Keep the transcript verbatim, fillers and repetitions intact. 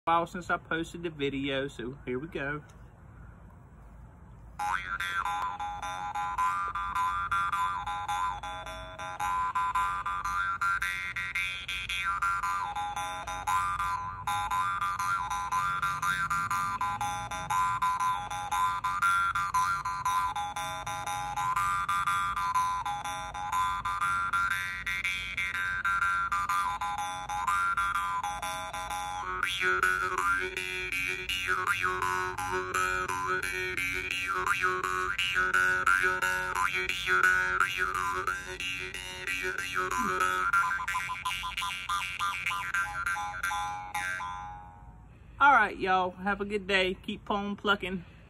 while since I posted the video, so here we go. All right, y'all. Have a good day. Keep on plucking.